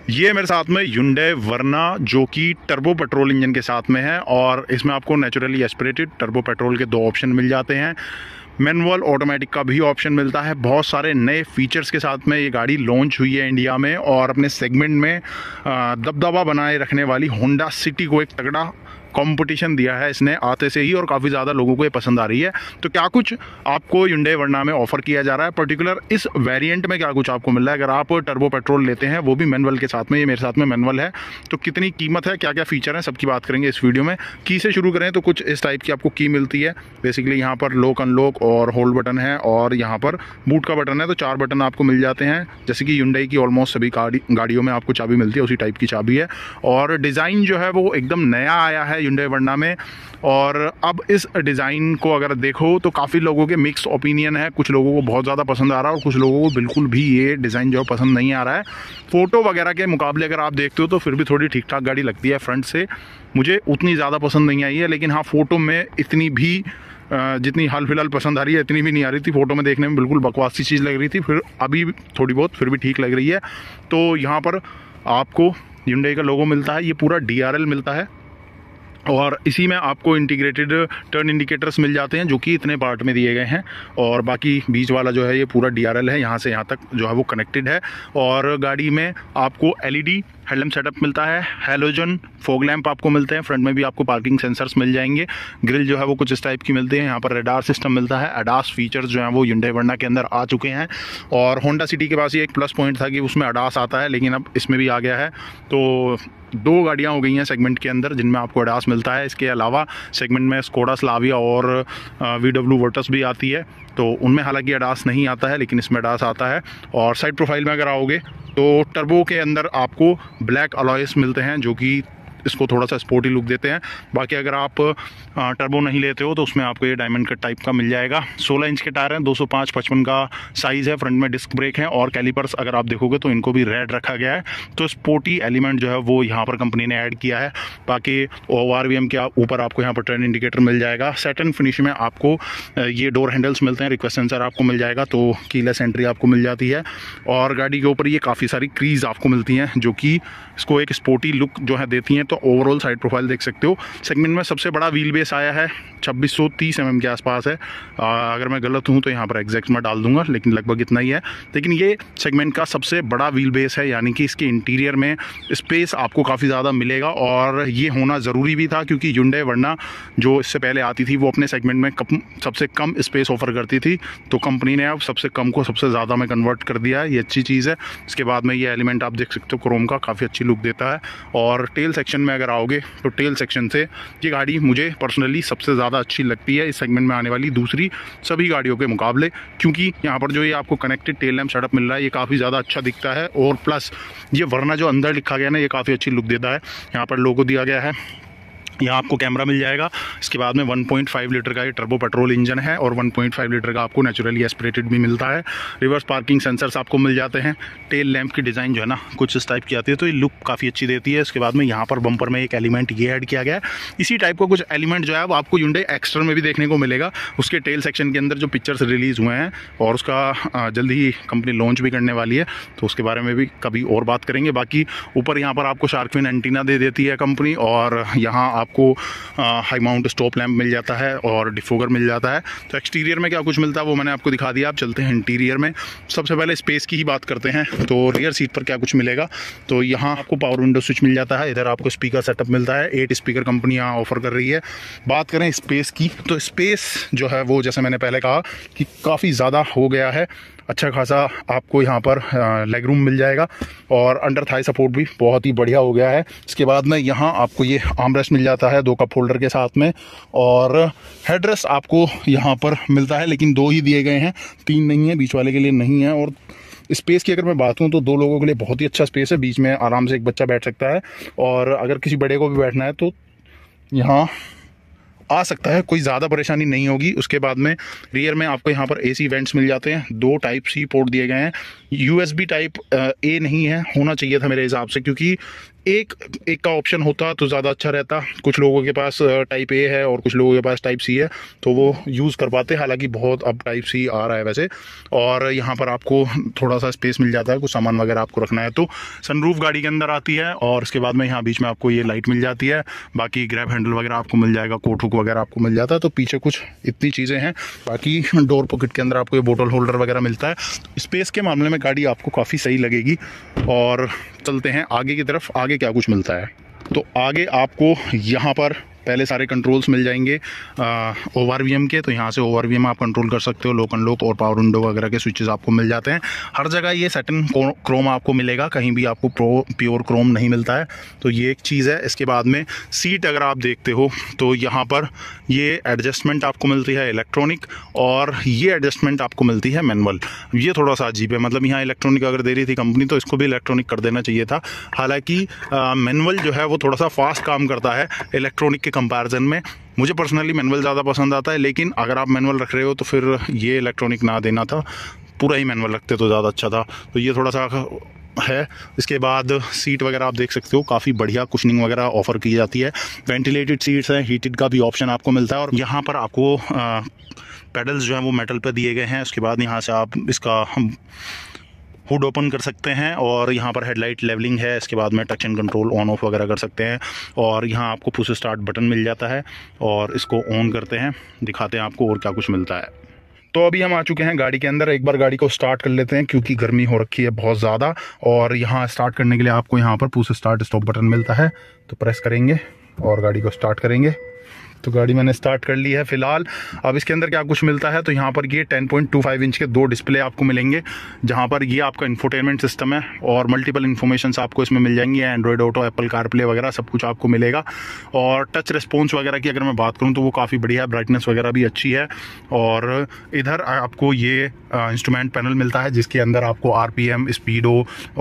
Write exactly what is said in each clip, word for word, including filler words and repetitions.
ये मेरे साथ में Hyundai वर्ना जो कि टर्बो पेट्रोल इंजन के साथ में है और इसमें आपको नेचुरली एस्पिरेटेड टर्बो पेट्रोल के दो ऑप्शन मिल जाते हैं। मैनुअल ऑटोमेटिक का भी ऑप्शन मिलता है। बहुत सारे नए फीचर्स के साथ में ये गाड़ी लॉन्च हुई है इंडिया में और अपने सेगमेंट में दबदबा बनाए रखने वाली होंडा सिटी को एक तगड़ा कंपटीशन दिया है इसने आते से ही और काफ़ी ज़्यादा लोगों को ये पसंद आ रही है। तो क्या कुछ आपको Hyundai वर्ना में ऑफर किया जा रहा है, पर्टिकुलर इस वेरिएंट में क्या कुछ आपको मिल रहा है। अगर आप टर्बो पेट्रोल लेते हैं वो भी मैनुअल के साथ में, ये मेरे साथ में मैनुअल है, तो कितनी कीमत है, क्या क्या फीचर है, सबकी बात करेंगे इस वीडियो में। की से शुरू करें तो कुछ इस टाइप की आपको की मिलती है। बेसिकली यहाँ पर लॉक अनलॉक और होल्ड बटन है और यहाँ पर बूट का बटन है, तो चार बटन आपको मिल जाते हैं। जैसे कि Hyundai की ऑलमोस्ट सभी गाड़ी गाड़ियों में आपको चाबी मिलती है, उसी टाइप की चाबी है। और डिज़ाइन जो है वो एकदम नया आया है Hyundai वर्ना में। और अब इस डिज़ाइन को अगर देखो तो काफ़ी लोगों के मिक्स ओपिनियन है। कुछ लोगों को बहुत ज़्यादा पसंद आ रहा है और कुछ लोगों को बिल्कुल भी ये डिज़ाइन जो पसंद नहीं आ रहा है। फ़ोटो वगैरह के मुकाबले अगर आप देखते हो तो फिर भी थोड़ी ठीक ठाक गाड़ी लगती है फ्रंट से। मुझे उतनी ज़्यादा पसंद नहीं आई है, लेकिन हाँ, फ़ोटो में इतनी भी जितनी हाल फिलहाल पसंद आ रही है इतनी भी नहीं आ रही थी। फ़ोटो में देखने में बिल्कुल बकवास सी चीज़ लग रही थी, फिर अभी थोड़ी बहुत फिर भी ठीक लग रही है। तो यहाँ पर आपको Hyundai का लोगो मिलता है, ये पूरा डी आर एल मिलता है और इसी में आपको इंटीग्रेटेड टर्न इंडिकेटर्स मिल जाते हैं जो कि इतने पार्ट में दिए गए हैं। और बाकी बीच वाला जो है ये पूरा डी आर एल है, यहाँ से यहाँ तक जो है वो कनेक्टेड है। और गाड़ी में आपको L E D headlamp setup मिलता है, हैलोजन फॉग लैंप आपको मिलते हैं। फ्रंट में भी आपको पार्किंग सेंसर्स मिल जाएंगे। ग्रिल जो है वो कुछ इस टाइप की मिलती है। यहाँ पर रेडार सिस्टम मिलता है। अडास फीचर्स जो हैं वो Hyundai वर्ना के अंदर आ चुके हैं। और होंडा सिटी के पास ये एक प्लस पॉइंट था कि उसमें अडास आता है, लेकिन अब इसमें भी आ गया है। तो दो गाड़ियाँ हो गई हैं सेगमेंट के अंदर जिनमें आपको अडास मिलता है। इसके अलावा सेगमेंट में स्कोडा स्लाविया और वी डब्ल्यू वर्टस भी आती है, तो उनमें हालांकि अडास नहीं आता है, लेकिन इसमें अडास आता है। और साइड प्रोफाइल में अगर आओगे तो टर्बो के अंदर आपको ब्लैक अलॉयस मिलते हैं जो कि इसको थोड़ा सा स्पोर्टी लुक देते हैं। बाकी अगर आप टर्बो नहीं लेते हो तो उसमें आपको ये डायमंड कट टाइप का मिल जाएगा। सोलह इंच के टायर हैं, दो सौ पाँच पचपन का साइज़ है। फ्रंट में डिस्क ब्रेक है और कैलिपर्स अगर आप देखोगे तो इनको भी रेड रखा गया है। तो स्पोर्टी एलिमेंट जो है वो यहाँ पर कंपनी ने ऐड किया है। बाकी ओ आर वी एम के ऊपर आपको यहाँ पर टर्न इंडिकेटर मिल जाएगा। सैटिन फिनिश में आपको ये डोर हैंडल्स मिलते हैं। रिक्वेस्ट सेंसर आपको मिल जाएगा, तो कीलेस एंट्री आपको मिल जाती है। और गाड़ी के ऊपर ये काफ़ी सारी क्रीज आपको मिलती हैं जो कि इसको एक स्पोर्टी लुक जो है देती हैं। तो ओवरऑल साइड प्रोफाइल देख सकते हो। सेगमेंट में सबसे बड़ा व्हील बेस आया है, छब्बीस सौ तीस एम एम के आसपास है। आ, अगर मैं गलत हूँ तो यहाँ पर एग्जैक्ट मैं डाल दूंगा, लेकिन लगभग इतना ही है। लेकिन ये सेगमेंट का सबसे बड़ा व्हील बेस है, यानी कि इसके इंटीरियर में स्पेस आपको काफ़ी ज़्यादा मिलेगा। और ये होना ज़रूरी भी था क्योंकि Hyundai वर्ना जो इससे पहले आती थी वो अपने सेगमेंट में कम सबसे कम स्पेस ऑफर करती थी। तो कंपनी ने अब सबसे कम को सबसे ज़्यादा में कन्वर्ट कर दिया है, ये अच्छी चीज़ है। इसके बाद में ये एलिमेंट आप देख सकते हो क्रोम का, काफ़ी अच्छी लुक देता है। और टेल सेक्शन में अगर आओगे तो टेल सेक्शन से ये गाड़ी मुझे पर्सनली सबसे ज़्यादा अच्छी लगती है इस सेगमेंट में आने वाली दूसरी सभी गाड़ियों के मुकाबले, क्योंकि यहाँ पर जो ये आपको कनेक्टेड टेल लैम्प सेटअप मिल रहा है ये काफ़ी ज़्यादा अच्छा दिखता है। और प्लस ये वर्ना जो अंदर लिखा गया ना, ये काफ़ी अच्छी लुक देता है। यहाँ पर लोगो दिया गया है, यहाँ आपको कैमरा मिल जाएगा। इसके बाद में वन पॉइंट फाइव लीटर का ये टर्बो पेट्रोल इंजन है और वन पॉइंट फाइव लीटर का आपको नेचुरली एस्पिरेटेड भी मिलता है। रिवर्स पार्किंग सेंसर्स आपको मिल जाते हैं। टेल लैंप की डिज़ाइन जो है ना कुछ इस टाइप की आती है, तो ये लुक काफ़ी अच्छी देती है। इसके बाद में यहाँ पर बम्पर में एक एलिमेंट ये ऐड किया गया है। इसी टाइप का कुछ एलिमेंट जो है वो आपको Hyundai एक्स्टर में भी देखने को मिलेगा। उसके टेल सेक्शन के अंदर जो पिक्चर्स रिलीज़ हुए हैं और उसका जल्दी ही कंपनी लॉन्च भी करने वाली है, तो उसके बारे में भी कभी और बात करेंगे। बाकी ऊपर यहाँ पर आपको शार्क फिन एंटीना दे देती है कंपनी और यहाँ आपको हाई माउंट स्टॉप लैंप मिल जाता है और डिफोगर मिल जाता है। तो एक्सटीरियर में क्या कुछ मिलता है वो मैंने आपको दिखा दिया। आप चलते हैं इंटीरियर में। सबसे पहले स्पेस की ही बात करते हैं। तो रियर सीट पर क्या कुछ मिलेगा, तो यहाँ आपको पावर विंडो स्विच मिल जाता है। इधर आपको स्पीकर सेटअप मिलता है, एट स्पीकर कंपनी यहाँ ऑफर कर रही है। बात करें स्पेस की तो स्पेस जो है वो जैसे मैंने पहले कहा कि काफ़ी ज़्यादा हो गया है। अच्छा खासा आपको यहाँ पर लेग रूम मिल जाएगा और अंडर थाई सपोर्ट भी बहुत ही बढ़िया हो गया है। इसके बाद में यहाँ आपको ये आर्मरेस्ट मिल जाता है दो कप होल्डर के साथ में। और हेडरेस्ट आपको यहाँ पर मिलता है, लेकिन दो ही दिए गए हैं, तीन नहीं है, बीच वाले के लिए नहीं है। और स्पेस की अगर मैं बात करूँ तो दो लोगों के लिए बहुत ही अच्छा स्पेस है। बीच में आराम से एक बच्चा बैठ सकता है और अगर किसी बड़े को भी बैठना है तो यहाँ आ सकता है, कोई ज़्यादा परेशानी नहीं होगी। उसके बाद में रियर में आपको यहाँ पर एसी वेंट्स मिल जाते हैं। दो टाइप सी पोर्ट दिए गए हैं। यूएसबी टाइप ए नहीं है, होना चाहिए था मेरे हिसाब से, क्योंकि एक एक का ऑप्शन होता तो ज़्यादा अच्छा रहता। कुछ लोगों के पास टाइप ए है और कुछ लोगों के पास टाइप सी है, तो वो यूज़ कर पाते। हालांकि बहुत अब टाइप सी आ रहा है वैसे। और यहाँ पर आपको थोड़ा सा स्पेस मिल जाता है, कुछ सामान वगैरह आपको रखना है तो। सनरूफ गाड़ी के अंदर आती है और इसके बाद में यहाँ बीच में आपको ये लाइट मिल जाती है। बाकी ग्रैब हैंडल वगैरह आपको मिल जाएगा, कोट हुक वगैरह आपको मिल जाता है। तो पीछे कुछ इतनी चीज़ें हैं। बाकी डोर पॉकेट के अंदर आपको ये बोतल होल्डर वगैरह मिलता है। स्पेस के मामले में गाड़ी आपको काफ़ी सही लगेगी। और चलते हैं आगे की तरफ, आगे क्या कुछ मिलता है। तो आगे आपको यहाँ पर पहले सारे कंट्रोल्स मिल जाएंगे ओवर वी एम के। तो यहाँ से ओवर वी एम आप कंट्रोल कर सकते हो, लोक अनलॉक और पावर विंडो वगैरह के स्विचेस आपको मिल जाते हैं। हर जगह ये सेटिन क्रोम आपको मिलेगा, कहीं भी आपको प्रो प्योर क्रोम नहीं मिलता है। तो ये एक चीज़ है। इसके बाद में सीट अगर आप देखते हो तो यहाँ पर ये एडजस्टमेंट आपको मिलती है इलेक्ट्रॉनिक, और ये एडजस्टमेंट आपको मिलती है मैनुअल। ये थोड़ा सा अजीब है, मतलब यहाँ इलेक्ट्रॉनिक अगर दे रही थी कंपनी तो इसको भी इलेक्ट्रॉनिक कर देना चाहिए था। हालांकि मैनुअल जो है वो थोड़ा सा फास्ट काम करता है इलेक्ट्रॉनिक के कंपैरिजन में। मुझे पर्सनली मैनुअल ज़्यादा पसंद आता है, लेकिन अगर आप मैनुअल रख रहे हो तो फिर ये इलेक्ट्रॉनिक ना देना था, पूरा ही मैनुअल रखते तो ज़्यादा अच्छा था। तो ये थोड़ा सा है। इसके बाद सीट वगैरह आप देख सकते हो, काफ़ी बढ़िया कुशनिंग वगैरह ऑफर की जाती है। वेंटिलेटेड सीट्स हैं, हीटेड का भी ऑप्शन आपको मिलता है। और यहाँ पर आपको पेडल्स जो हैं वो मेटल पे दिए गए हैं। उसके बाद यहाँ से आप इसका हुड ओपन कर सकते हैं और यहाँ पर हेडलाइट लेवलिंग है। इसके बाद में touch and control on off वगैरह कर सकते हैं। और यहाँ आपको पुश स्टार्ट बटन मिल जाता है और इसको ऑन करते हैं, दिखाते हैं आपको और क्या कुछ मिलता है। तो अभी हम आ चुके हैं गाड़ी के अंदर। एक बार गाड़ी को स्टार्ट कर लेते हैं क्योंकि गर्मी हो रखी है बहुत ज़्यादा। और यहाँ स्टार्ट करने के लिए आपको यहाँ पर पुश स्टार्ट स्टॉप बटन मिलता है, तो प्रेस करेंगे और गाड़ी को स्टार्ट करेंगे। तो गाड़ी मैंने स्टार्ट कर ली है फ़िलहाल। अब इसके अंदर क्या कुछ मिलता है, तो यहाँ पर ये ten point two five inch के दो डिस्प्ले आपको मिलेंगे, जहाँ पर ये आपका इंफोटेनमेंट सिस्टम है और मल्टीपल इन्फॉर्मेशंस आपको इसमें मिल जाएंगी। एंड्रॉयड ऑटो, एप्पल कारप्ले वगैरह सब कुछ आपको मिलेगा। और टच रिस्पॉन्स वगैरह की अगर मैं बात करूँ तो वो काफ़ी बढ़िया है, ब्राइटनेस वगैरह भी अच्छी है। और इधर आपको ये इंस्ट्रूमेंट पैनल मिलता है जिसके अंदर आपको आर पी एम, स्पीडो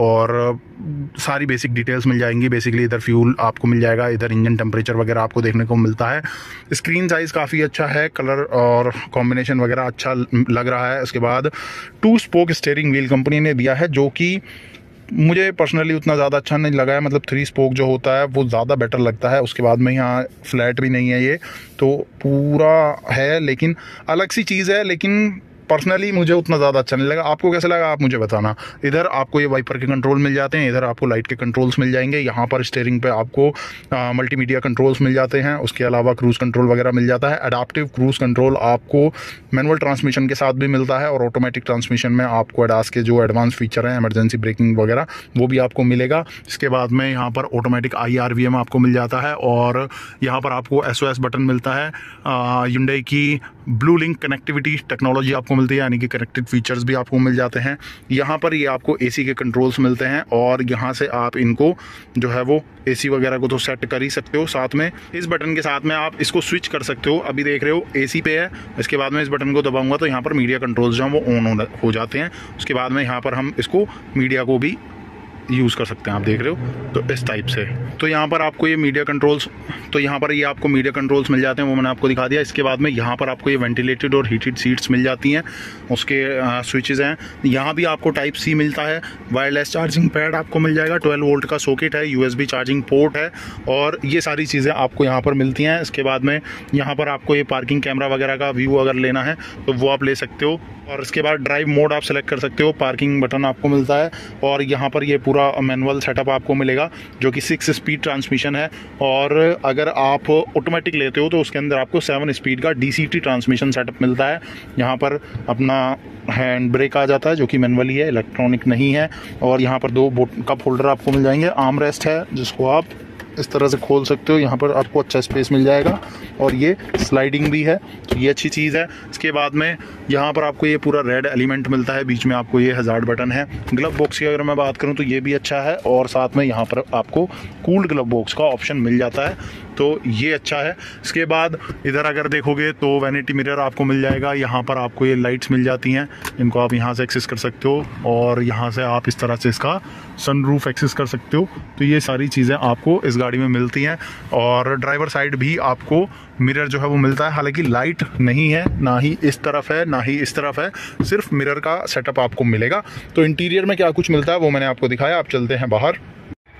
और सारी बेसिक डिटेल्स मिल जाएंगी। बेसिकली इधर फ्यूल आपको मिल जाएगा, इधर इंजन टेम्परेचर वगैरह आपको देखने को मिलता है। स्क्रीन साइज़ काफ़ी अच्छा है, कलर और कॉम्बिनेशन वगैरह अच्छा लग रहा है। उसके बाद two spoke steering wheel company ने दिया है, जो कि मुझे पर्सनली उतना ज़्यादा अच्छा नहीं लगा है। मतलब थ्री स्पोक जो होता है वो ज़्यादा बेटर लगता है। उसके बाद में यहाँ फ्लैट भी नहीं है, ये तो पूरा है, लेकिन अलग सी चीज़ है। लेकिन पर्सनली मुझे उतना ज़्यादा अच्छा नहीं लगा। आपको कैसा लगा आप मुझे बताना। इधर आपको ये वाइपर के कंट्रोल मिल जाते हैं, इधर आपको लाइट के कंट्रोल्स मिल जाएंगे। यहाँ पर स्टीयरिंग पे आपको मल्टीमीडिया कंट्रोल्स मिल जाते हैं। उसके अलावा क्रूज़ कंट्रोल वगैरह मिल जाता है। अडाप्टिव क्रूज़ कंट्रोल आपको मैनुअल ट्रांसमिशन के साथ भी मिलता है और ऑटोमेटिक ट्रांसमिशन में आपको एडास के जो एडवांस फीचर हैं, इमरजेंसी ब्रेकिंग वगैरह, वो भी आपको मिलेगा। इसके बाद में यहाँ पर automatic I R V M आपको मिल जाता है और यहाँ पर आपको एस ओ एस बटन मिलता है। Hyundai की ब्लू लिंक कनेक्टिविटी टेक्नोलॉजी आपको मिलती है, यानी कि कनेक्टेड फीचर्स भी आपको मिल जाते हैं। यहाँ पर ये आपको एसी के कंट्रोल्स मिलते हैं और यहाँ से आप इनको जो है वो एसी वगैरह को तो सेट कर ही सकते हो। साथ में इस बटन के साथ में आप इसको स्विच कर सकते हो। अभी देख रहे हो एसी पे है, इसके बाद में इस बटन को दबाऊंगा तो यहाँ पर मीडिया कंट्रोल्स जो हैं वो ऑन हो जाते हैं। उसके बाद में यहाँ पर हम इसको मीडिया को भी यूज़ कर सकते हैं, आप देख रहे हो तो इस टाइप से। तो यहाँ पर आपको ये मीडिया कंट्रोल्स तो यहाँ पर ये आपको मीडिया कंट्रोल्स मिल जाते हैं, वो मैंने आपको दिखा दिया। इसके बाद में यहाँ पर आपको ये वेंटिलेटेड और हीटेड सीट्स मिल जाती हैं, उसके स्विचेस हैं। यहाँ भी आपको टाइप सी मिलता है, वायरलेस चार्जिंग पैड आपको मिल जाएगा, ट्वेल्व वोल्ट का सॉकेट है, यूएसबी चार्जिंग पोर्ट है और ये सारी चीज़ें आपको यहाँ पर मिलती हैं। इसके बाद में यहाँ पर आपको ये पार्किंग कैमरा वगैरह का व्यू अगर लेना है तो वो आप ले सकते हो। और इसके बाद ड्राइव मोड आप सेलेक्ट कर सकते हो, पार्किंग बटन आपको मिलता है और यहाँ पर ये पूरा मैनुअल सेटअप आपको मिलेगा जो कि सिक्स स्पीड ट्रांसमिशन है। और अगर आप ऑटोमेटिक लेते हो तो उसके अंदर आपको सेवन स्पीड का डीसीटी ट्रांसमिशन सेटअप मिलता है। यहाँ पर अपना हैंड ब्रेक आ जाता है जो कि मैनुअली है, इलेक्ट्रॉनिक नहीं है। और यहाँ पर दो कप होल्डर आपको मिल जाएंगे, आर्म रेस्ट है जिसको आप इस तरह से खोल सकते हो, यहाँ पर आपको अच्छा स्पेस मिल जाएगा और ये स्लाइडिंग भी है, तो ये अच्छी चीज़ है। इसके बाद में यहाँ पर आपको ये पूरा रेड एलिमेंट मिलता है, बीच में आपको ये हज़ार्ड बटन है। ग्लव बॉक्स की अगर मैं बात करूँ तो ये भी अच्छा है और साथ में यहाँ पर आपको कूल्ड ग्लव बॉक्स का ऑप्शन मिल जाता है, तो ये अच्छा है। इसके बाद इधर अगर देखोगे तो वैनिटी मिरर आपको मिल जाएगा। यहाँ पर आपको ये लाइट्स मिल जाती हैं, इनको आप यहाँ से एक्सेस कर सकते हो और यहाँ से आप इस तरह से इसका सनरूफ एक्सेस कर सकते हो। तो ये सारी चीज़ें आपको इस गाड़ी में मिलती हैं और ड्राइवर साइड भी आपको मिरर जो है वो मिलता है। हालांकि लाइट नहीं है, ना ही इस तरफ है ना ही इस तरफ है, सिर्फ मिरर का सेटअप आपको मिलेगा। तो इंटीरियर में क्या कुछ मिलता है वो मैंने आपको दिखाया। आप चलते हैं बाहर।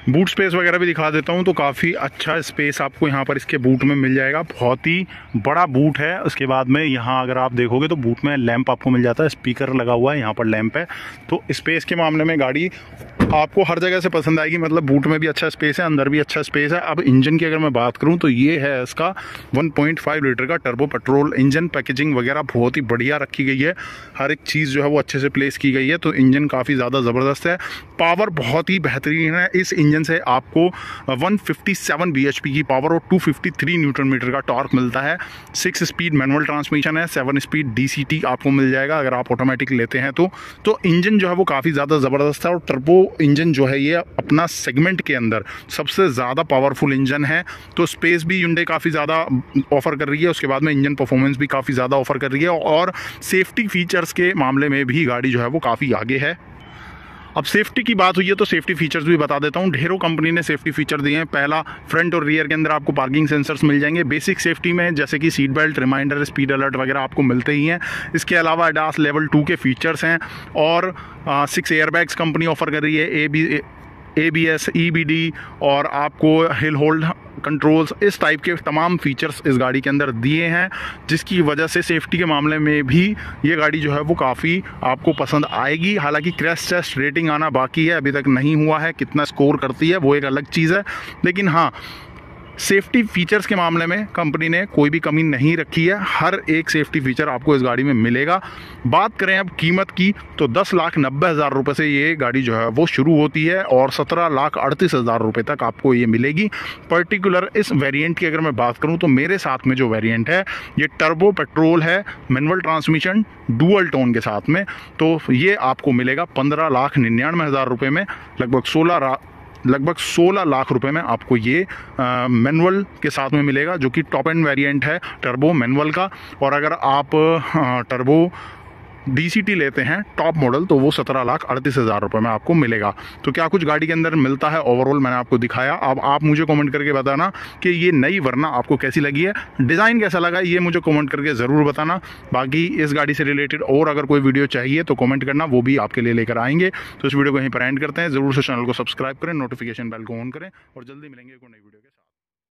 बूट स्पेस वगैरह भी दिखा देता हूँ। तो काफ़ी अच्छा स्पेस आपको यहाँ पर इसके बूट में मिल जाएगा, बहुत ही बड़ा बूट है। उसके बाद में यहाँ अगर आप देखोगे तो बूट में लैंप आपको मिल जाता है, स्पीकर लगा हुआ है, यहाँ पर लैंप है। तो स्पेस के मामले में गाड़ी आपको हर जगह से पसंद आएगी, मतलब बूट में भी अच्छा स्पेस है, अंदर भी अच्छा स्पेस है। अब इंजन की अगर मैं बात करूं तो ये है इसका वन पॉइंट फाइव लीटर का टर्बो पेट्रोल इंजन। पैकेजिंग वगैरह बहुत ही बढ़िया रखी गई है, हर एक चीज़ जो है वो अच्छे से प्लेस की गई है। तो इंजन काफ़ी ज़्यादा ज़बरदस्त है, पावर बहुत ही बेहतरीन है। इस इंजन से आपको वन फिफ्टी सेवन बीएचपी की पावर और two fifty three newton metre का टॉर्क मिलता है। सिक्स स्पीड मैनुअल ट्रांसमिशन है, सेवन स्पीड डीसीटी आपको मिल जाएगा अगर आप ऑटोमेटिक लेते हैं तो। तो इंजन जो है वो काफ़ी ज़्यादा ज़बरदस्त है और टर्बो इंजन जो है ये अपना सेगमेंट के अंदर सबसे ज़्यादा पावरफुल इंजन है। तो स्पेस भी Hyundai काफ़ी ज़्यादा ऑफर कर रही है, उसके बाद में इंजन परफॉर्मेंस भी काफ़ी ज़्यादा ऑफर कर रही है और सेफ्टी फीचर्स के मामले में भी गाड़ी जो है वो काफ़ी आगे है। अब सेफ्टी की बात हुई है तो सेफ्टी फीचर्स भी बता देता हूँ। ढेरों कंपनी ने सेफ्टी फीचर दिए हैं। पहला, फ्रंट और रियर के अंदर आपको पार्किंग सेंसर्स मिल जाएंगे बेसिक सेफ्टी में, जैसे कि seat belt, reminder, speed alert वगैरह आपको मिलते ही हैं। इसके अलावा एडास लेवल टू के फीचर्स हैं और सिक्स एयरबैग्स कंपनी ऑफर कर रही है, A B A B S, E B D और आपको हिल होल्ड कंट्रोल्स, इस टाइप के तमाम फीचर्स इस गाड़ी के अंदर दिए हैं, जिसकी वजह से सेफ्टी के मामले में भी ये गाड़ी जो है वो काफ़ी आपको पसंद आएगी। हालांकि क्रैश टेस्ट रेटिंग आना बाकी है, अभी तक नहीं हुआ है, कितना स्कोर करती है वो एक अलग चीज़ है। लेकिन हाँ, सेफ्टी फीचर्स के मामले में कंपनी ने कोई भी कमी नहीं रखी है, हर एक सेफ्टी फीचर आपको इस गाड़ी में मिलेगा। बात करें अब कीमत की तो दस लाख नब्बे हज़ार रुपये से ये गाड़ी जो है वो शुरू होती है और सत्रह लाख अड़तीस हज़ार रुपये तक आपको ये मिलेगी। पर्टिकुलर इस वेरिएंट की अगर मैं बात करूं तो मेरे साथ में जो वेरिएंट है ये टर्बो पेट्रोल है, मैनुअल ट्रांसमिशन डुअल टोन के साथ में। तो ये आपको मिलेगा पंद्रह लाख निन्यानवे हज़ार रुपये में, लगभग सोलह लगभग सोलह लाख रुपए में आपको ये मैनुअल के साथ में मिलेगा, जो कि टॉप एंड वेरिएंट है टर्बो मैनुअल का। और अगर आप टर्बो डीसीटी लेते हैं टॉप मॉडल तो वो सत्रह लाख अड़तीस हज़ार रुपये में आपको मिलेगा। तो क्या कुछ गाड़ी के अंदर मिलता है ओवरऑल मैंने आपको दिखाया। अब आप मुझे कमेंट करके बताना कि ये नई वर्ना आपको कैसी लगी है, डिज़ाइन कैसा लगा, ये मुझे कमेंट करके ज़रूर बताना। बाकी इस गाड़ी से रिलेटेड और अगर कोई वीडियो चाहिए तो कमेंट करना, वो भी आपके लिए लेकर आएंगे। तो इस वीडियो को यहीं पर एंड करते हैं। ज़रूर से चैनल को सब्सक्राइब करें, नोटिफिकेशन बेल को ऑन करें और जल्दी मिलेंगे कोई नई वीडियो के साथ।